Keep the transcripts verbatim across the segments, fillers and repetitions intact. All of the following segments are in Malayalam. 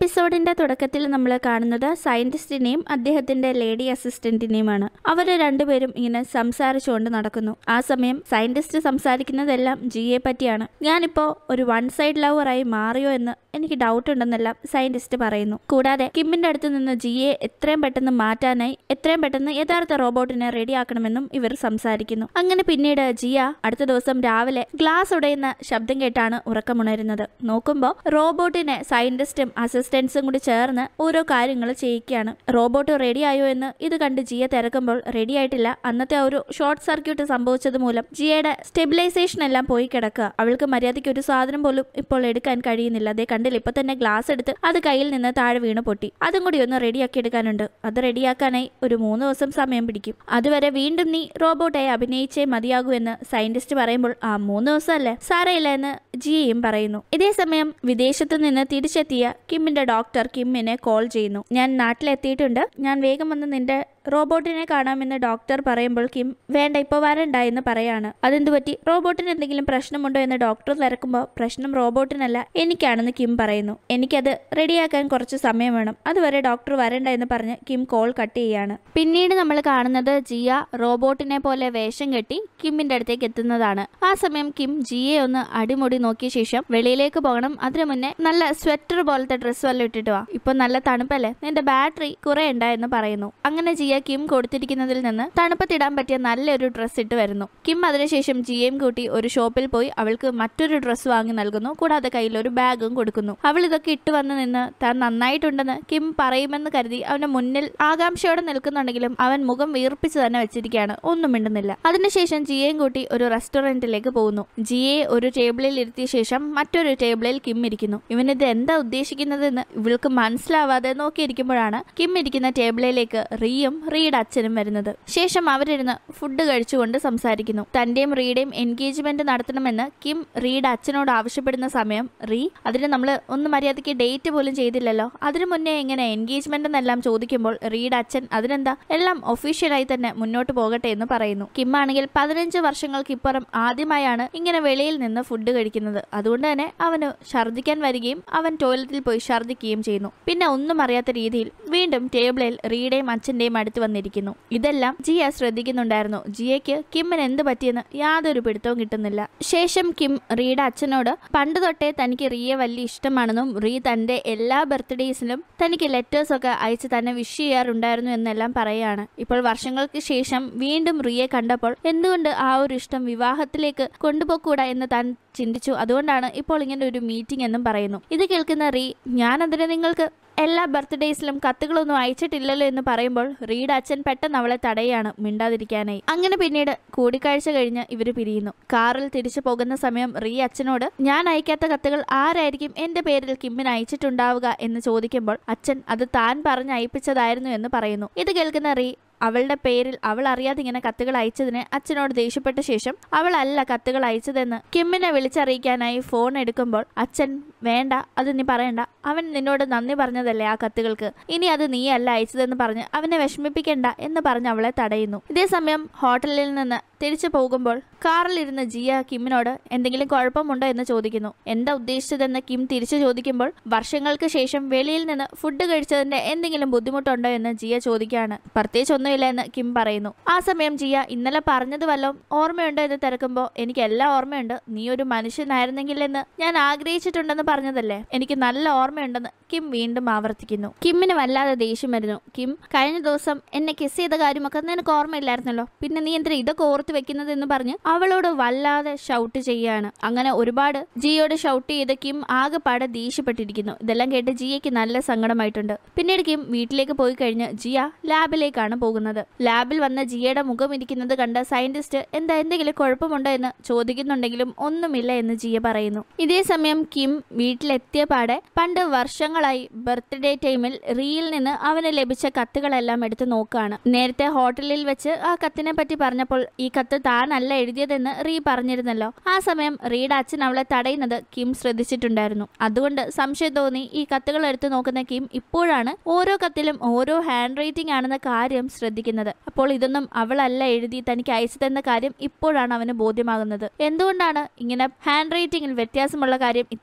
എപ്പിസോഡിന്റെ തുടക്കത്തിൽ നമ്മൾ കാണുന്നത് സയന്റിസ്റ്റിനെയും അദ്ദേഹത്തിന്റെ ലേഡി അസിസ്റ്റന്റിനെയുമാണ്. അവര് രണ്ടുപേരും ഇങ്ങനെ സംസാരിച്ചുകൊണ്ട് നടക്കുന്നു. ആ സമയം സയന്റിസ്റ്റ് സംസാരിക്കുന്നതെല്ലാം ജിയെ പറ്റിയാണ്. ഞാനിപ്പോ ഒരു വൺ സൈഡ് ലവറായി മാറിയോ എന്ന് എനിക്ക് ഡൗട്ട് ഉണ്ടെന്നെല്ലാം സയന്റിസ്റ്റ് പറയുന്നു. കൂടാതെ കിമ്മിന്റെ അടുത്ത് നിന്ന് ജിയെ എത്രയും പെട്ടെന്ന് മാറ്റാനായി എത്രയും പെട്ടെന്ന് യഥാർത്ഥ റോബോട്ടിനെ റെഡിയാക്കണമെന്നും ഇവർ സംസാരിക്കുന്നു. അങ്ങനെ പിന്നീട് ജിയ അടുത്ത ദിവസം രാവിലെ ഗ്ലാസ് ഉടയുന്ന ശബ്ദം കേട്ടാണ് ഉറക്കമുണരുന്നത്. നോക്കുമ്പോൾ റോബോട്ടിനെ സയന്റിസ്റ്റും അസിസ്റ്റന്റ്സും കൂടി ചേർന്ന് ഓരോ കാര്യങ്ങൾ ചെയ്യിക്കുകയാണ്. റോബോട്ട് റെഡിയായോ എന്ന് ഇത് കണ്ട് ജിയ തിരക്കുമ്പോൾ റെഡി ആയിട്ടില്ല. അന്നത്തെ ആ ഒരു ഷോർട്ട് സർക്യൂട്ട് സംഭവിച്ചത് മൂലം ജിയയുടെ സ്റ്റെബിലൈസേഷൻ എല്ലാം പോയി കിടക്കുക. അവൾക്ക് മര്യാദയ്ക്ക് ഒരു സാധനം പോലും ഇപ്പോൾ എടുക്കാൻ കഴിയുന്നില്ല. അതേ കണ്ടില്ല, ഇപ്പൊ തന്നെ ഗ്ലാസ് എടുത്ത് അത് കയ്യിൽ നിന്ന് താഴെ വീണ് പൊട്ടി. അതും കൂടി ഒന്ന് റെഡിയാക്കി എടുക്കാനുണ്ട്. അത് റെഡിയാക്കാനായി ഒരു മൂന്ന് ദിവസം സമയം പിടിക്കും. അതുവരെ വീണ്ടും നീ റോബോട്ടായി അഭിനയിച്ചേ മതിയാകൂ എന്ന് സയന്റിസ്റ്റ് പറയുമ്പോൾ ആ മൂന്ന് ദിവസം അല്ലേ സാരയില്ല എന്ന് ജിയയും പറയുന്നു. ഇതേ സമയം വിദേശത്തു നിന്ന് തിരിച്ചെത്തിയ കിമ്മിന്റെ ഡോക്ടർ കിമ്മിനെ കോൾ ചെയ്യുന്നു. ഞാൻ നാട്ടിലെത്തിയിട്ടുണ്ട്, ഞാൻ വേഗം വന്ന് നിന്റെ റോബോട്ടിനെ കാണാമെന്ന് ഡോക്ടർ പറയുമ്പോൾ കിം വേണ്ട ഇപ്പൊ വരണ്ട എന്ന് പറയാണ്. അതെന്തു പറ്റി, റോബോട്ടിന് എന്തെങ്കിലും പ്രശ്നമുണ്ടോ എന്ന് ഡോക്ടർ തിരക്കുമ്പോൾ പ്രശ്നം റോബോട്ടിനല്ല എനിക്കാണെന്ന് കിം പറയുന്നു. എനിക്കത് റെഡിയാക്കാൻ കുറച്ച് സമയം വേണം, അതുവരെ ഡോക്ടർ വരണ്ട എന്ന് പറഞ്ഞ് കിം കോൾ കട്ട് ചെയ്യാണ്. പിന്നീട് നമ്മൾ കാണുന്നത് ജിയ റോബോട്ടിനെ പോലെ വേഷം കെട്ടി കിമ്മിന്റെ അടുത്തേക്ക് എത്തുന്നതാണ്. ആ സമയം കിം ജിയെ ഒന്ന് അടിമുടി നോക്കിയ ശേഷം വെളിയിലേക്ക് പോകണം, അതിനു മുന്നേ നല്ല സ്വെറ്റർ പോലത്തെ ഡ്രസ്സ് വല്ലതും ഇട്ടിട്ട് വാ, ഇപ്പൊ നല്ല തണുപ്പല്ലേ, നിന്റെ ബാറ്ററി കുറെ ഉണ്ടായെന്ന് പറയുന്നു. അങ്ങനെ ജിയ കിം കൊടുത്തിരിക്കുന്നതിൽ നിന്ന് തണുപ്പത്തിടാൻ പറ്റിയ നല്ലൊരു ഡ്രസ്സ് ഇട്ട് വരുന്നു. കിം അതിനുശേഷം ജിയയും കൂട്ടി ഒരു ഷോപ്പിൽ പോയി അവൾക്ക് മറ്റൊരു ഡ്രസ്സ് വാങ്ങി നൽകുന്നു. കൂടാതെ കയ്യിൽ ഒരു ബാഗും കൊടുക്കുന്നു. അവൾ ഇതൊക്കെ ഇട്ട് വന്ന് നിന്ന് താൻ നന്നായിട്ടുണ്ടെന്ന് കിം പറയുമെന്ന് കരുതി അവന്റെ മുന്നിൽ ആകാംക്ഷയോടെ നിൽക്കുന്നുണ്ടെങ്കിലും അവൻ മുഖം വീർപ്പിച്ച് തന്നെ വെച്ചിരിക്കുകയാണ്, ഒന്നും മിണ്ടുന്നില്ല. അതിനുശേഷം ജിയയും കൂട്ടി ഒരു റെസ്റ്റോറന്റിലേക്ക് പോകുന്നു. ജിയെ ഒരു ടേബിളിൽ ഇരുത്തിയ ശേഷം മറ്റൊരു ടേബിളിൽ കിം ഇരിക്കുന്നു. ഇവനിത് എന്താ ഉദ്ദേശിക്കുന്നതെന്ന് ഇവൾക്ക് മനസ്സിലാവാതെ നോക്കിയിരിക്കുമ്പോഴാണ് കിം ഇരിക്കുന്ന ടേബിളിലേക്ക് റീയും റീയുടെ അച്ഛനും വരുന്നത്. ശേഷം അവരിരുന്ന് ഫുഡ് കഴിച്ചുകൊണ്ട് സംസാരിക്കുന്നു. തന്റെയും റീയുടെയും എൻഗേജ്മെന്റ് നടത്തണമെന്ന് കിം റീയുടെ അച്ഛനോട് ആവശ്യപ്പെടുന്ന സമയം റീ അതിന് നമ്മൾ ഒന്ന് മര്യാദയ്ക്ക് ഡേറ്റ് പോലും ചെയ്തില്ലല്ലോ, അതിനു മുന്നേ എങ്ങനെ എൻഗേജ്മെന്റ് എന്നെല്ലാം ചോദിക്കുമ്പോൾ റീയുടെ അച്ഛൻ അതിനെന്താ എല്ലാം ഒഫീഷ്യലായി തന്നെ മുന്നോട്ട് പോകട്ടെ എന്ന് പറയുന്നു. കിം ആണെങ്കിൽ പതിനഞ്ച് വർഷങ്ങൾക്കിപ്പുറം ആദ്യമായാണ് ഇങ്ങനെ വെളിയിൽ നിന്ന് ഫുഡ് കഴിക്കുന്നത്. അതുകൊണ്ട് തന്നെ അവന് ഛർദ്ദിക്കാൻ വരികയും അവൻ ടോയ്ലറ്റിൽ പോയി ഛർദ്ദിക്കുകയും ചെയ്യുന്നു. പിന്നെ ഒന്നും അറിയാത്ത രീതിയിൽ വീണ്ടും ടേബിളിൽ റീയുടെയും അച്ഛന്റെയും അടുത്ത് വന്നിരിക്കുന്നു. ഇതെല്ലാം ജിയ ശ്രദ്ധിക്കുന്നുണ്ടായിരുന്നു. ജിയയ്ക്ക് കിമ്മിന് എന്ത് പറ്റിയെന്ന് യാതൊരു പിടുത്തവും കിട്ടുന്നില്ല. ശേഷം കിം റീയുടെ അച്ഛനോട് പണ്ട് തൊട്ടേ തനിക്ക് റീയെ വലിയ ഇഷ്ടമാണെന്നും റീ തന്റെ എല്ലാ ബർത്ത്ഡേസിലും തനിക്ക് ലെറ്റേഴ്സ് ഒക്കെ അയച്ച് തന്നെ വിഷ് ചെയ്യാറുണ്ടായിരുന്നു എന്നെല്ലാം പറയുകയാണ്. ഇപ്പോൾ വർഷങ്ങൾക്ക് ശേഷം വീണ്ടും റീയെ കണ്ടപ്പോൾ എന്തുകൊണ്ട് ആ ഒരു ഇഷ്ടം വിവാഹത്തിലേക്ക് കൊണ്ടുപോകൂടാ എന്ന് താൻ ചിന്തിച്ചു. അതുകൊണ്ടാണ് ഇപ്പോൾ ഇങ്ങനെ ഒരു മീറ്റിംഗ് എന്നും പറയുന്നു. ഇത് കേൾക്കുന്ന റീ ഞാനതിന് നിങ്ങൾക്ക് എല്ലാ ബർത്ത്ഡേസിലും കത്തുകളൊന്നും അയച്ചിട്ടില്ലല്ലോ എന്ന് പറയുമ്പോൾ റീയുടെ അച്ഛൻ പെട്ടെന്ന് അവളെ തടയാണ് മിണ്ടാതിരിക്കാനായി. അങ്ങനെ പിന്നീട് കൂടിക്കാഴ്ച കഴിഞ്ഞ് ഇവര് പിരിയുന്നു. കാറിൽ തിരിച്ചു പോകുന്ന സമയം റീ അച്ഛനോട് ഞാൻ അയക്കാത്ത കത്തുകൾ ആരായിരിക്കും എന്റെ പേരിൽ കിമ്മിന് അയച്ചിട്ടുണ്ടാവുക എന്ന് ചോദിക്കുമ്പോൾ അച്ഛൻ അത് താൻ പറഞ്ഞ് അയപ്പിച്ചതായിരുന്നു എന്ന് പറയുന്നു. ഇത് കേൾക്കുന്ന റീ അവളുടെ പേരിൽ അവൾ അറിയാതെ ഇങ്ങനെ കത്തുകൾ അയച്ചതിന് അച്ഛനോട് ദേഷ്യപ്പെട്ട ശേഷം അവളല്ല കത്തുകൾ അയച്ചതെന്ന് കിമ്മിനെ വിളിച്ചറിയിക്കാനായി ഫോൺ എടുക്കുമ്പോൾ അച്ഛൻ വേണ്ട, അത് നീ പറയണ്ട, അവൻ നിന്നോട് നന്ദി പറഞ്ഞതല്ലേ ആ കത്തുകൾക്ക്, ഇനി അത് നീ അല്ല അയച്ചതെന്ന് പറഞ്ഞ് അവനെ വിഷമിപ്പിക്കണ്ട എന്ന് പറഞ്ഞ് അവളെ തടയുന്നു. ഇതേസമയം ഹോട്ടലിൽ നിന്ന് തിരിച്ചു പോകുമ്പോൾ കാറിലിരുന്ന് ജിയ കിമ്മിനോട് എന്തെങ്കിലും കുഴപ്പമുണ്ടോ എന്ന് ചോദിക്കുന്നു. എന്താ ഉദ്ദേശിച്ചതെന്ന് കിം തിരിച്ചു ചോദിക്കുമ്പോൾ വർഷങ്ങൾക്ക് ശേഷം വെളിയിൽ നിന്ന് ഫുഡ് കഴിച്ചതിന്റെ എന്തെങ്കിലും ബുദ്ധിമുട്ടുണ്ടോ എന്ന് ജിയ ചോദിക്കുകയാണ്. പ്രത്യേകിച്ച് ഒന്നുമില്ല എന്ന് കിം പറയുന്നു. ആ സമയം ജിയ ഇന്നലെ പറഞ്ഞത് വല്ലതും ഓർമ്മയുണ്ടോ എന്ന് തിരക്കുമ്പോൾ എനിക്ക് എല്ലാം ഓർമ്മയുണ്ട്, നീ ഒരു മനുഷ്യനായിരുന്നെങ്കിൽ എന്ന് ഞാൻ ആഗ്രഹിച്ചിട്ടുണ്ടെന്ന് പറഞ്ഞതല്ലേ, എനിക്ക് നല്ല ഓർമ്മയുണ്ടെന്ന് കിം വീണ്ടും ആവർത്തിക്കുന്നു. കിമ്മിന് വല്ലാതെ ദേഷ്യം വരുന്നു. കിം കഴിഞ്ഞ ദിവസം എന്നെ കിസ് ചെയ്ത കാര്യമൊക്കെ നിനക്ക് ഓർമ്മയില്ലായിരുന്നല്ലോ, പിന്നെ നീ എന്തിനാ ഇതൊക്കെ ഓർത്ത് വെക്കുന്നത് എന്ന് പറഞ്ഞ് അവളോട് വല്ലാതെ ഷൗട്ട് ചെയ്യാണ്. അങ്ങനെ ഒരുപാട് ജിയോട് ഷൗട്ട് ചെയ്ത് കിം ആകെപ്പാടെ ദേഷ്യപ്പെട്ടിരിക്കുന്നു. ഇതെല്ലാം കേട്ട് ജിയയ്ക്ക് നല്ല സങ്കടമായിട്ടുണ്ട്. പിന്നീട് കിം വീട്ടിലേക്ക് പോയി കഴിഞ്ഞ് ജിയ ലാബിലേക്കാണ് പോകുന്നത്. ലാബിൽ വന്ന ജിയയുടെ മുഖം ഇരിക്കുന്നത് കണ്ട സയന്റിസ്റ്റ് എന്താ എന്തെങ്കിലും കുഴപ്പമുണ്ടോ എന്ന് ചോദിക്കുന്നുണ്ടെങ്കിലും ഒന്നുമില്ല എന്ന് ജിയ പറയുന്നു. ഇതേ സമയം കിം വീട്ടിലെത്തിയ പാടെ പണ്ട് വർഷങ്ങളായി ബർത്ത്ഡേ ടൈമിൽ റീയിൽ നിന്ന് അവന് ലഭിച്ച കത്തുകളെല്ലാം എടുത്ത് നോക്കുകയാണ്. നേരത്തെ ഹോട്ടലിൽ വെച്ച് ആ കത്തിനെ പറ്റി പറഞ്ഞപ്പോൾ ഈ കത്ത് താനല്ല എഴുതിയതെന്ന് റീ പറഞ്ഞിരുന്നല്ലോ. ആ സമയം റീയുടെ അച്ഛൻ അവളെ തടയുന്നത് കിം ശ്രദ്ധിച്ചിട്ടുണ്ടായിരുന്നു. അതുകൊണ്ട് സംശയം തോന്നി ഈ കത്തുകൾ എടുത്തു നോക്കുന്ന കിം ഇപ്പോഴാണ് ഓരോ കത്തിലും ഓരോ ഹാൻഡ് റൈറ്റിംഗ് ആണെന്ന കാര്യം ശ്രദ്ധിക്കുന്നത്. അപ്പോൾ ഇതൊന്നും അവളല്ല എഴുതി തനിക്ക് അയച്ചതെന്ന കാര്യം ഇപ്പോഴാണ് അവന് ബോധ്യമാകുന്നത്. എന്തുകൊണ്ടാണ് ഇങ്ങനെ ഹാൻഡ് റൈറ്റിംഗിൽ വ്യത്യാസമുള്ള കാര്യം ഇത്രയും വർഷം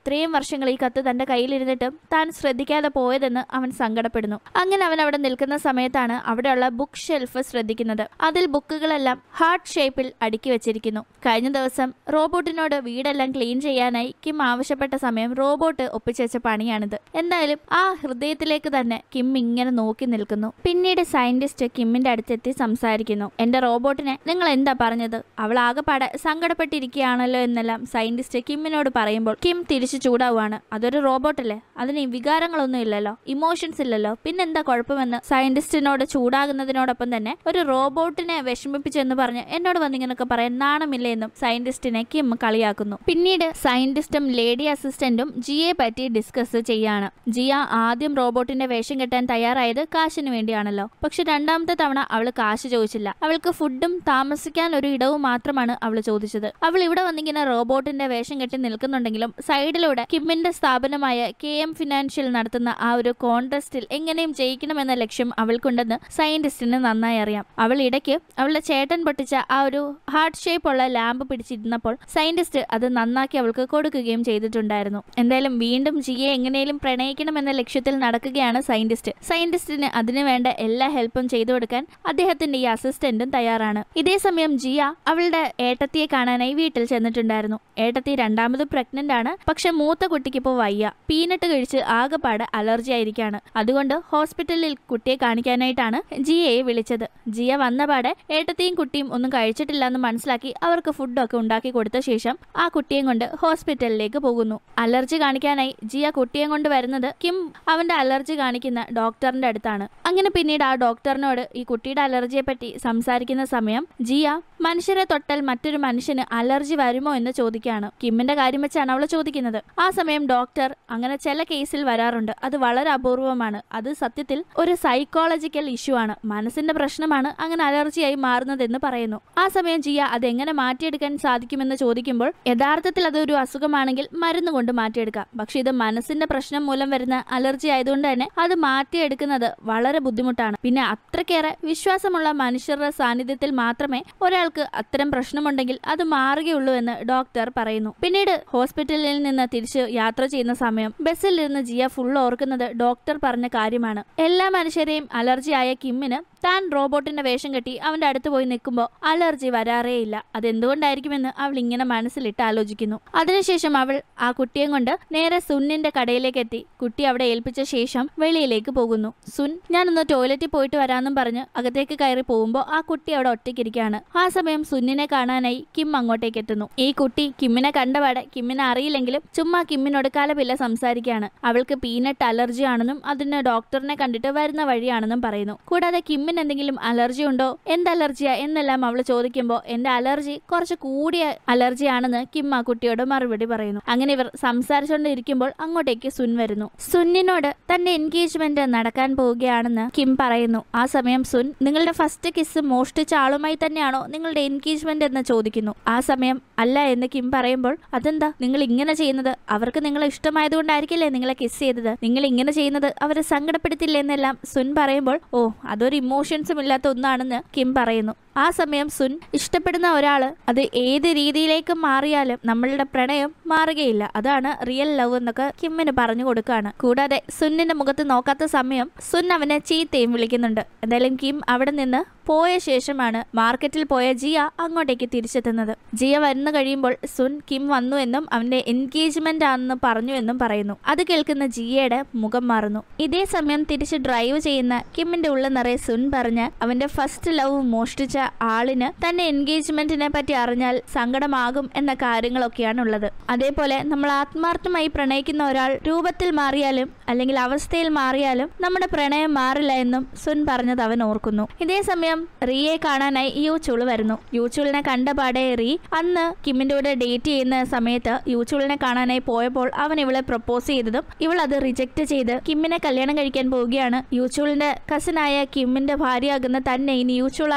വർഷങ്ങൾ ഈ കത്ത് തന്റെ കയ്യിലിരുന്നിട്ടും താൻ ശ്രദ്ധിക്കാതെ പോയതെന്ന് അവൻ സങ്കടപ്പെടുന്നു. അങ്ങനെ അവൻ അവിടെ നിൽക്കുന്ന സമയത്താണ് അവിടെയുള്ള ബുക്ക് ഷെൽഫ് ശ്രദ്ധിക്കുന്നത്. അതിൽ ബുക്കുകളെല്ലാം ഹാർട്ട് ഷേപ്പിൽ അടുക്കി വെച്ചിരിക്കുന്നു. കഴിഞ്ഞ ദിവസം റോബോട്ടിനോട് വീടെല്ലാം ക്ലീൻ ചെയ്യാനായി കിം ആവശ്യപ്പെട്ട സമയം റോബോട്ട് ഒപ്പിച്ചുവെച്ച പണിയാണിത്. എന്തായാലും ആ ഹൃദയത്തിലേക്ക് തന്നെ കിം ഇങ്ങനെ നോക്കി നിൽക്കുന്നു. പിന്നീട് സയന്റിസ്റ്റ് കിമ്മിന്റെ അടുത്തെത്തി സംസാരിക്കുന്നു. എന്റെ റോബോട്ടിനെ നിങ്ങൾ എന്താ പറഞ്ഞത്? അവൾ ആകെപ്പാടെ സങ്കടപ്പെട്ടിരിക്കുകയാണല്ലോ എന്നെല്ലാം സയന്റിസ്റ്റ് കിമ്മിനോട് പറയുമ്പോൾ കിം തിരിച്ചു ചൂടാവുകയാണ്. അതൊരു റോബോട്ടല്ലേ, അതിന് വികാരങ്ങളൊന്നും ഇല്ലല്ലോ, ഇമോഷൻസ് ഇല്ലല്ലോ, പിന്നെന്താ കുഴപ്പമെന്ന് സയന്റിസ്റ്റിനോട് ചൂടാകുന്നതിനോടൊപ്പം തന്നെ ഒരു റോബോട്ടിനെ വിഷമിപ്പിച്ചെന്ന് പറഞ്ഞ് എന്നോട് വന്നിങ്ങനൊക്കെ പറയാൻ നാണമില്ലേ എന്നും സയന്റിസ്റ്റിനെ കിം കളിയാക്കുന്നു. പിന്നീട് സയന്റിസ്റ്റും ലേഡി അസിസ്റ്റന്റും ജിയെ പറ്റി ഡിസ്കസ് ചെയ്യാണ്. ജിയ ആദ്യം റോബോട്ടിന്റെ വേഷം കെട്ടാൻ തയ്യാറായത് കാശിന് വേണ്ടിയാണല്ലോ. പക്ഷെ രണ്ടാമത്തെ തവണ അവള് കാശ് ചോദിച്ചില്ല. അവൾക്ക് ഫുഡും താമസിക്കാൻ ഒരു ഇടവും മാത്രമാണ് അവള് ചോദിച്ചത്. അവൾ ഇവിടെ വന്നിങ്ങനെ റോബോട്ടിന്റെ വേഷം കെട്ടി നിൽക്കുന്നുണ്ടെങ്കിലും സൈഡിലൂടെ കിമ്മിന്റെ സ്ഥാപനമായ കെ എം ഫിനാൻഷ്യൽ നടത്തുന്ന ആ ഒരു കോൺടെസ്റ്റിൽ എങ്ങനെയും ജയിക്കണമെന്ന ലക്ഷ്യം അവൾക്കുണ്ടെന്ന് സയന്റിസ്റ്റിന് നന്നായി അറിയാം. അവൾ ഇടയ്ക്ക് അവളുടെ ചേട്ടൻ പൊട്ടിച്ച ആ ഒരു ഹാർട്ട് ഷേപ്പ് ഉള്ള ലാമ്പ് പിടിച്ചിരുന്നപ്പോൾ സയന്റിസ്റ്റ് അത് നന്നാക്കി അവൾക്ക് കൊടുക്കുകയും ചെയ്തിട്ടുണ്ടായിരുന്നു. എന്തായാലും വീണ്ടും ജിയെ എങ്ങനെയും പ്രണയിക്കണമെന്ന ലക്ഷ്യത്തിൽ നടക്കുകയാണ് സയന്റിസ്റ്റ്. സയന്റിസ്റ്റിന് അതിനു വേണ്ട എല്ലാ ഹെൽപ്പും ചെയ്തു കൊടുക്കാൻ അദ്ദേഹത്തിന്റെ ഈ അസിസ്റ്റന്റും തയ്യാറാണ്. ഇതേ സമയം ജിയ അവളുടെ ഏട്ടത്തിയെ കാണാനായി വീട്ടിൽ ചെന്നിട്ടുണ്ടായിരുന്നു. ഏട്ടത്തി രണ്ടാമത് പ്രഗ്നന്റ് ആണ്. പക്ഷെ മൂത്ത കുട്ടിക്ക് ഇപ്പോൾ വയ്യ. പീനട്ട് കഴിച്ച് ആകെപ്പാട് അലർജി ആയിരിക്കാണ്. അതുകൊണ്ട് ഹോസ്പിറ്റലിൽ കുട്ടിയെ കാണിക്കാനായിട്ടാണ് ജിയയെ വിളിച്ചത്. ജിയ വന്നപാടെ ഏട്ടത്തിയും കുട്ടിയും ഒന്നും കഴിച്ചിട്ടില്ല എന്ന് മനസ്സിലാക്കി അവർക്ക് ഫുഡൊക്കെ ഉണ്ടാക്കി കൊടുത്ത ശേഷം ആ കുട്ടിയെ കൊണ്ട് ഹോസ്പിറ്റലിലേക്ക് പോകുന്നു. അലർജി കാണിക്കാനായി ജിയ കുട്ടിയെ കൊണ്ട് വരുന്നത് കിം അവന്റെ അലർജി കാണിക്കുന്ന ഡോക്ടറിന്റെ അടുത്താണ്. അങ്ങനെ പിന്നീട് ആ ഡോക്ടറിനോട് ഈ കുട്ടിയുടെ അലർജിയെ പറ്റി സംസാരിക്കുന്ന സമയം ജിയ മനുഷ്യരെ തൊട്ടാൽ മറ്റൊരു മനുഷ്യന് അലർജി വരുമോ എന്ന് ചോദിക്കുകയാണ്. കിമ്മിന്റെ കാര്യം വെച്ചാണ് അവൾ ചോദിക്കുന്നത്. ആ സമയം ഡോക്ടർ അങ്ങനെ ചില കേസിൽ വരാറുണ്ട്, അത് വളരെ അപൂർവമാണ്, അത് സത്യത്തിൽ ഒരു സൈക്കോളജിക്കൽ ഇഷ്യൂ ആണ്, മനസ്സിന്റെ പ്രശ്നമാണ് അങ്ങനെ അലർജിയായി മാറുന്നതെന്ന് പറയുന്നു. ആ സമയം ജിയ അതെങ്ങനെ മാറ്റിയെടുക്കാൻ സാധിക്കുമെന്ന് ചോദിക്കുമ്പോൾ യഥാർത്ഥത്തിൽ അതൊരു അസുഖമാണെങ്കിൽ മരുന്ന് കൊണ്ട് മാറ്റിയെടുക്കാം. പക്ഷെ ഇത് മനസ്സിന്റെ പ്രശ്നം മൂലം വരുന്ന അലർജി ആയതുകൊണ്ട് തന്നെ അത് മാറ്റിയെടുക്കുന്നത് വളരെ ബുദ്ധിമുട്ടാണ്. പിന്നെ അത്രക്കേറെ വിശ്വാസമുള്ള മനുഷ്യരുടെ സാന്നിധ്യത്തിൽ മാത്രമേ ഒരാൾക്ക് അത്തരം പ്രശ്നമുണ്ടെങ്കിൽ അത് മാറുകയുള്ളൂ എന്ന് ഡോക്ടർ പറയുന്നു. പിന്നീട് ഹോസ്പിറ്റലിൽ നിന്ന് തിരിച്ച് യാത്ര ചെയ്യുന്ന സമയം ബസ്സിലിരുന്ന് ജിയ ഫുൾ ഓർക്കുന്നത് ഡോക്ടർ പറഞ്ഞ കാര്യമാണ്. എല്ലാ മനുഷ്യരെയും അലർജി ആയ കിമ്മിന് താൻ റോബോട്ടിന്റെ വേഷം കെട്ടി അവന്റെ അടുത്ത് പോയി നിൽക്കുമ്പോൾ അലർജി വരാറേയില്ല. അതെന്തുകൊണ്ടായിരിക്കുമെന്ന് അവൾ ഇങ്ങനെ മനസ്സിലിട്ട് ആലോചിക്കുന്നു. അതിനുശേഷം അവൾ ആ കുട്ടിയെ കൊണ്ട് നേരെ സുന്നിന്റെ കടയിലേക്ക് എത്തി കുട്ടി അവിടെ ഏൽപ്പിച്ച ശേഷം വെളിയിലേക്ക് പോകുന്നു. സുൻ ഞാനൊന്ന് ടോയ്ലറ്റിൽ പോയിട്ട് വരാമെന്നും പറഞ്ഞ് അകത്തേക്ക് കയറി പോകുമ്പോൾ ആ കുട്ടി അവിടെ ഒറ്റയ്ക്കിരിക്കുകയാണ്. ആ സമയം സുന്നിനെ കാണാനായി കിം അങ്ങോട്ടേക്ക് എത്തുന്നു. ഈ കുട്ടി കിമ്മിനെ കണ്ടപാടെ കിമ്മിനെ അറിയില്ലെങ്കിലും ചുമ്മാ കിമ്മിനോട് കലപില്ല സംസാരിക്കുകയാണ്. അവൾക്ക് പീനട്ട് അലർജി ആണെന്നും അതിന് ഡോക്ടറിനെ കണ്ടിട്ട് വരുന്ന വഴിയാണെന്നും പറയുന്നു. കൂടാതെ കിം എന്തെങ്കിലും അലർജി ഉണ്ടോ, എന്ത് അലർജിയാ എന്നെല്ലാം അവൾ ചോദിക്കുമ്പോൾ എന്റെ അലർജി കുറച്ച് കൂടിയ അലർജിയാണെന്ന് കിം ആ കുട്ടിയോട് മറുപടി പറയുന്നു. അങ്ങനെ ഇവർ സംസാരിച്ചുകൊണ്ടിരിക്കുമ്പോൾ അങ്ങോട്ടേക്ക് സുൻ വരുന്നു. സുന്നിനോട് തന്റെ എൻഗേജ്മെന്റ് നടക്കാൻ പോവുകയാണെന്ന് കിം പറയുന്നു. ആ സമയം സുൻ നിങ്ങളുടെ ഫസ്റ്റ് കിസ് മോഷ്ടിച്ച ആളുമായി തന്നെയാണോ നിങ്ങളുടെ എൻഗേജ്മെന്റ് എന്ന് ചോദിക്കുന്നു. ആ സമയം അല്ല എന്ന് കിം പറയുമ്പോൾ അതെന്താ നിങ്ങൾ ഇങ്ങനെ ചെയ്യുന്നത്, അവർക്ക് നിങ്ങളെ ഇഷ്ടമായതുകൊണ്ടായിരിക്കില്ലേ നിങ്ങളെ കിസ് ചെയ്തത്, നിങ്ങൾ ഇങ്ങനെ ചെയ്യുന്നത് അവരെ സങ്കടപ്പെടുത്തില്ലേ എന്നെല്ലാം സുൻ പറയുമ്പോൾ ഓ അതൊരു ഇമോഷൻസും ഇല്ലാത്ത ഒന്നാണെന്ന് കിം പറയുന്നു. ആ സമയം സുൻ ഇഷ്ടപ്പെടുന്ന ഒരാള് അത് ഏത് രീതിയിലേക്ക് മാറിയാലും നമ്മളുടെ പ്രണയം മാറുകയില്ല, അതാണ് റിയൽ ലവ് എന്നൊക്കെ കിമ്മിന് പറഞ്ഞു കൊടുക്കുകയാണ്. കൂടാതെ സുന്നിന്റെ മുഖത്ത് നോക്കാത്ത സമയം സുൻ അവനെ ചീത്തയും വിളിക്കുന്നുണ്ട്. എന്തായാലും കിം അവിടെ നിന്ന് പോയ ശേഷമാണ് മാർക്കറ്റിൽ പോയ ജിയ അങ്ങോട്ടേക്ക് തിരിച്ചെത്തുന്നത്. ജിയ വന്നു കഴിയുമ്പോൾ സുൻ കിം വന്നു എന്നും അവന്റെ എൻഗേജ്മെന്റ് ആണെന്ന് പറഞ്ഞു എന്നും പറയുന്നു. അത് കേൾക്കുന്ന ജിയയുടെ മുഖം മാറുന്നു. ഇതേ സമയം തിരിച്ച് ഡ്രൈവ് ചെയ്യുന്ന കിമ്മിന്റെ ഉള്ള നിറയെ സുൻ പറഞ്ഞ് അവന്റെ ഫസ്റ്റ് ലവ് മോഷ്ടിച്ച ആളിന് തന്നെ എൻഗേജ്മെന്റിനെ പറ്റി അറിഞ്ഞാൽ സങ്കടമാകും എന്ന കാര്യങ്ങളൊക്കെയാണ് ഉള്ളത്. അതേപോലെ നമ്മൾ ആത്മാർത്ഥമായി പ്രണയിക്കുന്ന ഒരാൾ രൂപത്തിൽ മാറിയാലും അല്ലെങ്കിൽ അവസ്ഥയിൽ മാറിയാലും നമ്മുടെ പ്രണയം മാറില്ല എന്നും സുൻ പറഞ്ഞത് അവൻ ഓർക്കുന്നു. ഇതേ സമയം റിയെ കാണാനായി യൂച്ചുൾ വരുന്നു. യൂച്ചുളിനെ കണ്ടപാടെ റി അന്ന് കിമ്മിന്റെ കൂടെ ഡേറ്റ് ചെയ്യുന്ന സമയത്ത് യൂച്ചുളിനെ കാണാനായി പോയപ്പോൾ അവൻ ഇവളെ പ്രപ്പോസ് ചെയ്തതും ഇവൾ അത് റിജക്ട് ചെയ്ത് കിമ്മിനെ കല്യാണം കഴിക്കാൻ പോവുകയാണ്. യൂച്ചുളിന്റെ കസിനായ കിമ്മിന്റെ ഭാര്യയാകുന്ന തന്നെ ഇനി യൂച്ചുൾ ആ രീതിയിൽ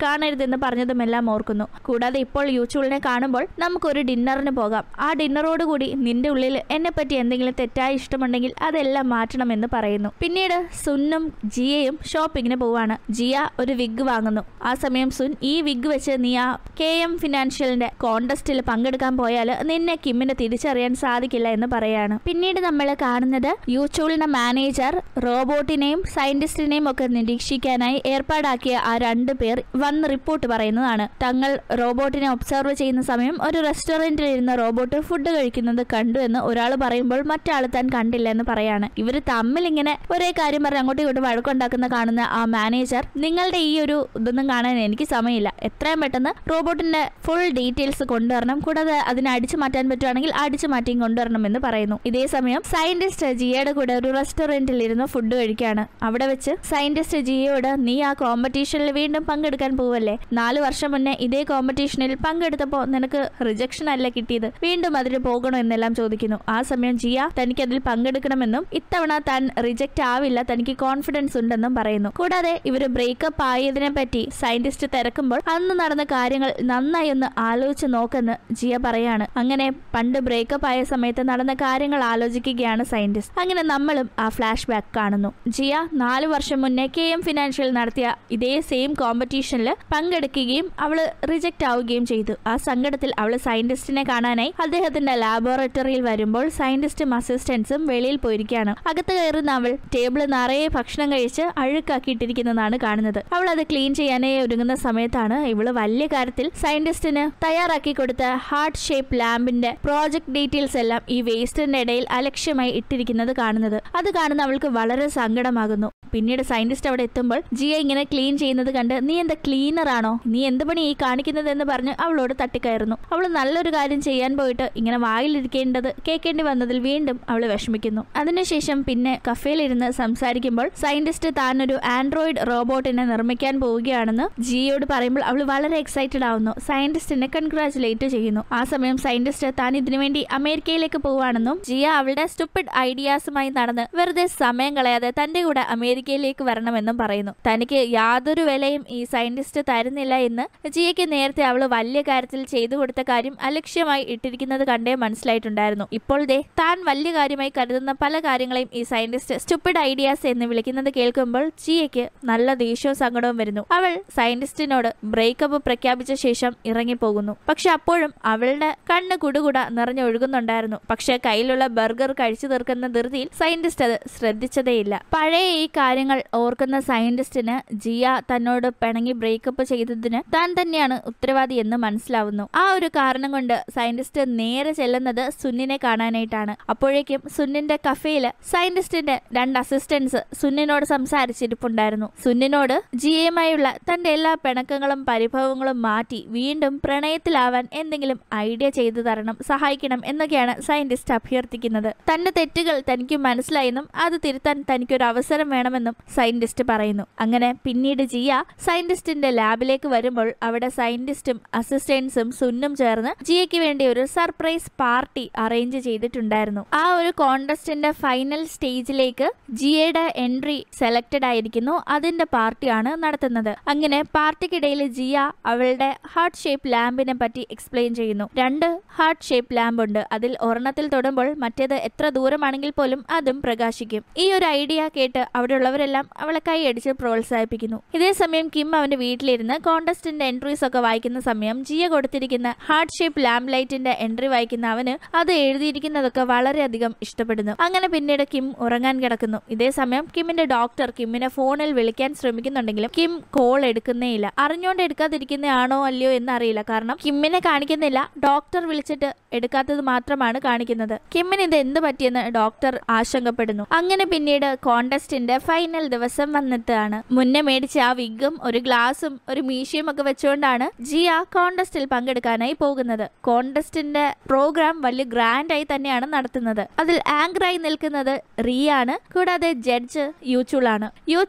കാണരുതെന്ന് പറഞ്ഞതുമെല്ലാം ഓർക്കുന്നു. കൂടാതെ ഇപ്പോൾ യൂച്ചൂളിനെ കാണുമ്പോൾ നമുക്കൊരു ഡിന്നറിന് പോകാം, ആ ഡിന്നറോടുകൂടി നിന്റെ ഉള്ളിൽ എന്നെ പറ്റി എന്തെങ്കിലും തെറ്റായ ഇഷ്ടമുണ്ടെങ്കിൽ അതെല്ലാം മാറ്റണമെന്ന് പറയുന്നു. പിന്നീട് സുന്നും ജിയയും ഷോപ്പിങ്ങിന് പോവാണ്. ജിയ ഒരു വിഗ് വാങ്ങുന്നു. ആ സമയം സുൻ, ഈ വിഗ് വെച്ച് നീ ആ കെ എം ഫിനാൻഷ്യലിന്റെ കോണ്ടസ്റ്റിൽ പങ്കെടുക്കാൻ പോയാൽ നിന്നെ കിമ്മിനെ തിരിച്ചറിയാൻ സാധിക്കില്ല എന്ന് പറയാണ്. പിന്നീട് നമ്മൾ കാണുന്നത് യൂച്ചൂളിന്റെ മാനേജർ റോബോട്ടിനെയും സയന്റിസ്റ്റിനെയും ഒക്കെ നിരീക്ഷിക്കാനായി ഏർപ്പാടാക്കിയ ആ രണ്ടു പേർ വന്ന് റിപ്പോർട്ട് പറയുന്നതാണ്. തങ്ങൾ റോബോട്ടിനെ ഒബ്സർവ് ചെയ്യുന്ന സമയം ഒരു റെസ്റ്റോറന്റിൽ ഇരുന്ന റോബോട്ട് ഫുഡ് കഴിക്കുന്നത് കണ്ടു എന്ന് ഒരാൾ പറയുമ്പോൾ മറ്റാൾ താൻ കണ്ടില്ല എന്ന് പറയാണ്. ഇവര് തമ്മിൽ ഇങ്ങനെ ഒരേ കാര്യം പറഞ്ഞ് അങ്ങോട്ടും ഇങ്ങോട്ടും വഴക്കുണ്ടാക്കുന്ന കാണുന്ന ആ മാനേജർ, നിങ്ങളുടെ ഈ ഒരു ഇതൊന്നും കാണാൻ എനിക്ക് സമയമില്ല, എത്രയും പെട്ടെന്ന് റോബോട്ടിന്റെ ഫുൾ ഡീറ്റെയിൽസ് കൊണ്ടുവരണം, കൂടാതെ അതിനെ അടിച്ചു മാറ്റാൻ പറ്റുവാണെങ്കിൽ അടിച്ചു മാറ്റിയും കൊണ്ടുവരണം എന്ന് പറയുന്നു. ഇതേ സമയം സയന്റിസ്റ്റ് ജിയയുടെ കൂടെ ഒരു റെസ്റ്റോറന്റിൽ ഇരുന്ന് ഫുഡ് കഴിക്കുകയാണ്. അവിടെ വെച്ച് സയന്റിസ്റ്റ് ജിയയോട്, നീ ആ കോമ്പറ്റീഷനിൽ വീണ്ടും പങ്കെടുക്കാൻ പോവല്ലേ, നാല് വർഷം മുന്നേ ഇതേ കോമ്പറ്റീഷനിൽ പങ്കെടുത്തപ്പോ നിനക്ക് റിജക്ഷൻ അല്ല കിട്ടിയത്, വീണ്ടും അതിന് പോകണോ എന്നെല്ലാം ചോദിക്കുന്നു. ആ സമയം ജിയ തനിക്ക് അതിൽ പങ്കെടുക്കണമെന്നും ഇത്തവണ താൻ റിജക്റ്റ് ആവില്ല, തനിക്ക് കോൺഫിഡൻസ് ഉണ്ടെന്നും പറയുന്നു. കൂടാതെ ഇവര് ബ്രേക്കപ്പ് ആയതിനെ പറ്റി സയന്റിസ്റ്റ് തിരക്കുമ്പോൾ അന്ന് നടന്ന കാര്യങ്ങൾ നന്നായി ഒന്ന് ആലോചിച്ച് നോക്കെന്ന് ജിയ പറയാണ്. അങ്ങനെ പണ്ട് ബ്രേക്കപ്പ് ആയ സമയത്ത് നടന്ന കാര്യങ്ങൾ ആലോചിക്കുകയാണ് സയന്റിസ്റ്റ്. അങ്ങനെ നമ്മളും ആ ഫ്ലാഷ് ബാക്ക് കാണുന്നു. ജിയ നാലു വർഷം മുന്നേ കെ എം ഫിനാൻഷ്യൽ നടത്തിയ ഇതേ സെയിം കോമ്പറ്റീഷനിൽ പങ്കെടുക്കുകയും അവള് റിജക്റ്റ് ആവുകയും ചെയ്തു. ആ സങ്കടത്തിൽ അവള് സയന്റിസ്റ്റിനെ കാണാനായി അദ്ദേഹത്തിന്റെ ലാബോറട്ടറിയിൽ വരുമ്പോൾ സയന്റിസ്റ്റും അസിസ്റ്റന്റ്സും വെളിയിൽ പോയിരിക്കുകയാണ്. അകത്ത് കയറുന്ന അവൾ ടേബിള് നിറയെ ഭക്ഷണം കഴിച്ച് അഴുക്കാക്കിയിട്ടിരിക്കുന്നതാണ് കാണുന്നത്. അവൾ അത് ക്ലീൻ ചെയ്യാനായി ഒരുങ്ങുന്ന സമയത്താണ് ഇവള് വലിയ കാര്യത്തിൽ സയന്റിസ്റ്റിന് തയ്യാറാക്കി കൊടുത്ത ഹാർട്ട് ഷേപ്പ് ലാമ്പിന്റെ പ്രോജക്ട് ഡീറ്റെയിൽസ് എല്ലാം ഈ വേസ്റ്റിന്റെ ഇടയിൽ അലക്ഷ്യമായി ഇട്ടിരിക്കുന്നത് കാണുന്നത്. അത് കാണുന്ന അവൾക്ക് വളരെ സങ്കടമാകുന്നു. പിന്നീട് സയന്റിസ്റ്റ് അവിടെ എത്തുമ്പോൾ ജിയ ഇങ്ങനെ ക്ലീൻ ചെയ്യുന്നത് കണ്ട്, നീ എന്താ ക്ലീനർ ആണോ, നീ എന്ത് പണി ഈ കാണിക്കുന്നത് എന്ന് പറഞ്ഞ് അവളോട് തട്ടിക്കയറുന്നു. അവൾ നല്ലൊരു കാര്യം ചെയ്യാൻ പോയിട്ട് ഇങ്ങനെ വായിലിരിക്കേണ്ടത് കേൾക്കേണ്ടി വന്നതിൽ വീണ്ടും അവൾ വിഷമിക്കുന്നു. അതിനുശേഷം പിന്നെ കഫേലിരുന്ന് സംസാരിക്കുമ്പോൾ സയന്റിസ്റ്റ് താൻ ഒരു ആൻഡ്രോയിഡ് റോബോട്ടിനെ നിർമ്മിക്കാൻ പോവുകയാണെന്ന് ജിയോട് പറയുമ്പോൾ അവൾ വളരെ എക്സൈറ്റഡ് ആവുന്നു. സയന്റിസ്റ്റിനെ കൺഗ്രാറ്റുലേറ്റ് ചെയ്യുന്നു. ആ സമയം സയന്റിസ്റ്റ് താൻ ഇതിനുവേണ്ടി അമേരിക്കയിലേക്ക് പോവുകയാണെന്നും ജിയ അവളുടെ സ്റ്റുപ്പിഡ് ഐഡിയാസുമായി നടന്ന് വെറുതെ സമയം കളയാതെ തന്റെ കൂടെ അമേരിക്കയിലേക്ക് വരണമെന്നും പറയുന്നു. തനിക്ക് യാതൊരു വിലയും ഈ സയന്റിസ്റ്റ് തരുന്നില്ല എന്ന് ജിയയ്ക്ക് നേരത്തെ അവൾ വലിയ കാര്യത്തിൽ ചെയ്തു കൊടുത്ത കാര്യം അലക്ഷ്യമായി ഇട്ടിരിക്കുന്നത് കണ്ടേ മനസ്സിലായിട്ടുണ്ടായിരുന്നു. ഇപ്പോൾ ദേ താൻ വലിയ കാര്യമായി കരുതുന്ന പല കാര്യങ്ങളെയും ഈ സയന്റിസ്റ്റ് സ്റ്റുപ്പിഡ് ഐഡിയാസ് എന്ന് വിളിക്കുന്നത് കേൾക്കുമ്പോൾ ജിയയ്ക്ക് നല്ല ദേഷ്യവും സങ്കടവും വരുന്നു. അവൾ സയന്റിസ്റ്റിനോട് ബ്രേക്കപ്പ് പ്രഖ്യാപിച്ച ശേഷം ഇറങ്ങിപ്പോകുന്നു. പക്ഷെ അപ്പോഴും അവളുടെ കണ്ണ് കുടുകുട നിറഞ്ഞൊഴുകുന്നുണ്ടായിരുന്നു. പക്ഷെ കയ്യിലുള്ള ബർഗർ കഴിച്ചു തീർക്കുന്ന ധൃതിയിൽ സയന്റിസ്റ്റ് അത് ശ്രദ്ധിച്ചതേയില്ല. പഴയ ഈ കാര്യങ്ങൾ ഓർക്കുന്ന സയന്റിസ്റ്റിന് ജിയ തന്നോട് പിണങ്ങി ബ്രേക്കപ്പ് ചെയ്തതിന് താൻ തന്നെയാണ് ഉത്തരവാദി എന്ന് മനസ്സിലാവുന്നു. ആ ഒരു കാരണം കൊണ്ട് സയന്റിസ്റ്റ് നേരെ ചെല്ലുന്നത് സുന്നിനെ കാണാനായിട്ടാണ്. അപ്പോഴേക്കും സുന്നിന്റെ കഫേയില് സയന്റിസ്റ്റിന്റെ രണ്ട് അസിസ്റ്റന്റ്സ് സുന്നിനോട് സംസാരിച്ചിരിപ്പുണ്ടായിരുന്നു. സുന്നിനോട് ജിയയുമായുള്ള തന്റെ എല്ലാ പിണക്കങ്ങളും പരിഭവങ്ങളും മാറ്റി വീണ്ടും പ്രണയത്തിലാവാൻ എന്തെങ്കിലും ഐഡിയ ചെയ്തു തരണം, സഹായിക്കണം എന്നൊക്കെയാണ് സയന്റിസ്റ്റ് അഭ്യർത്ഥിക്കുന്നത്. തന്റെ തെറ്റുകൾ തനിക്ക് മനസ്സിലായെന്നും അത് തിരുത്താൻ തനിക്കൊരു അവസരം വേണമെന്നും സയന്റിസ്റ്റ് പറയുന്നു. അങ്ങനെ പിന്നീട് ജിയ സയന്റിസ്റ്റിന്റെ ലാബിലേക്ക് വരുമ്പോൾ അവിടെ സയന്റിസ്റ്റും അസിസ്റ്റന്റ്സും സുന്നും ചേർന്ന് ജിയയ്ക്ക് വേണ്ടി ഒരു സർപ്രൈസ് പാർട്ടി അറേഞ്ച് ചെയ്തിട്ടുണ്ടായിരുന്നു. ആ ഒരു കോണ്ടസ്റ്റിന്റെ ഫൈനൽ സ്റ്റേജിലേക്ക് ജിയയുടെ എൻട്രി സെലക്ടഡ് ആയിരിക്കുന്നു. അതിന്റെ പാർട്ടിയാണ് നടത്തുന്നത്. അങ്ങനെ പാർട്ടിക്കിടയിൽ ജിയ അവളുടെ ഹാർട്ട് ഷേപ്പ് ലാമ്പിനെ പറ്റി എക്സ്പ്ലെയിൻ ചെയ്യുന്നു. രണ്ട് ഹാർട്ട് ഷേപ്പ് ലാമ്പ് ഉണ്ട്. അതിൽ ഒരെണ്ണത്തിൽ തൊടുമ്പോൾ മറ്റേത് എത്ര ദൂരമാണെങ്കിൽ പോലും അതും പ്രകാശിക്കും. ഈ ഒരു ഐഡിയ കേട്ട് അവിടെയുള്ളവരെല്ലാം അവളെ കൈയടിച്ച് പ്രോത്സാഹിപ്പിക്കുന്നു. ഇതേസമയം കിം അവന്റെ വീട്ടിലിരുന്ന് കോണ്ടസ്റ്റിന്റെ എൻട്രീസ് ഒക്കെ വായിക്കുന്ന സമയം ജിയ കൊടുത്തിരിക്കുന്ന ഹാർട്ട് ഷേപ്പ് ലാമ്പ് ലൈറ്റിന്റെ എൻട്രി വായിക്കുന്ന അവന് അത് എഴുതിയിരിക്കുന്നതൊക്കെ വളരെയധികം ഇഷ്ടപ്പെടുന്നു. അങ്ങനെ പിന്നീട് കിം ഉറങ്ങാൻ കിടക്കുന്നു. ഇതേസമയം കിമ്മിന്റെ ഡോക്ടർ കിമ്മിനെ ഫോണിൽ വിളിക്കാൻ ശ്രമിക്കുന്നുണ്ടെങ്കിലും കിം കോൾ എടുക്കുന്നേയില്ല. അറിഞ്ഞുകൊണ്ട് എടുക്കാതിരിക്കുന്നതാണോ അല്ലയോ എന്നറിയില്ല. കാരണം കിമ്മിനെ കാണിക്കുന്നില്ല, ഡോക്ടർ വിളിച്ചിട്ട് എടുക്കാത്തത് മാത്രമാണ് കാണിക്കുന്നത്. കിമ്മിന് ഇത് എന്ത് പറ്റിയെന്ന് ഡോക്ടർ ആശങ്കപ്പെടുന്നു. അങ്ങനെ പിന്നീട് കോണ്ടസ്റ്റിന്റെ ഫൈനൽ ദിവസം വന്നെത്താണ്. മുന്നേ മേടിച്ച ആ വിഗും ഒരു ഗ്ലാസും ഒരു മീശയും ഒക്കെ വെച്ചുകൊണ്ടാണ് ജിയ കോണ്ടസ്റ്റിൽ പങ്കെടുക്കാനായി പോകുന്നത്. കോണ്ടസ്റ്റിന്റെ പ്രോഗ്രാം വലിയ ഗ്രാൻഡ് ആയി തന്നെയാണ് നടത്തുന്നത്. അതിൽ ആങ്കറായി നിൽക്കുന്നത് റിയാണ്. കൂടാതെ ജഡ്ജ് യൂച്ചൂൾ ആണ്. യൂച്ചൂൾ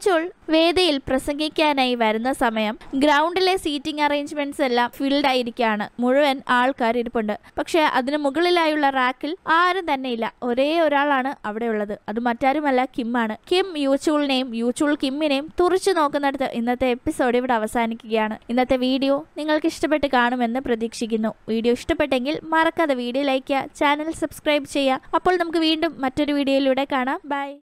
വേദിയിൽ പ്രസംഗിക്കാനായി വരുന്ന സമയം ഗ്രൗണ്ടിലെ സീറ്റിംഗ് അറേഞ്ച്മെന്റ്സ് എല്ലാം ഫിൽഡ് ആയിരിക്കുകയാണ്. മുഴുവൻ ആൾക്കാർ ഇരിപ്പുണ്ട്. പക്ഷെ അതിന് മുകളിലായുള്ള റാക്കിൽ ആരും തന്നെ ഇല്ല. ഒരേ ഒരാളാണ് അവിടെ ഉള്ളത്. അത് മറ്റാരുമല്ല, കിം ആണ്. കിം യൂചൂളിനെയും യൂചൂൾ കിമ്മിനെയും തുറച്ചു നോക്കുന്നിടത്ത് ഇന്നത്തെ എപ്പിസോഡ് ഇവിടെ അവസാനിക്കുകയാണ്. ഇന്നത്തെ വീഡിയോ നിങ്ങൾക്ക് ഇഷ്ടപ്പെട്ട് കാണുമെന്ന് പ്രതീക്ഷിക്കുന്നു. വീഡിയോ ഇഷ്ടപ്പെട്ടെങ്കിൽ മറക്കാതെ വീഡിയോ ലൈക്ക് ചെയ്യുക, ചാനൽ സബ്സ്ക്രൈബ് ചെയ്യുക. അപ്പോൾ നമുക്ക് വീണ്ടും മറ്റൊരു വീഡിയോയിലൂടെ കാണാം. ബൈ.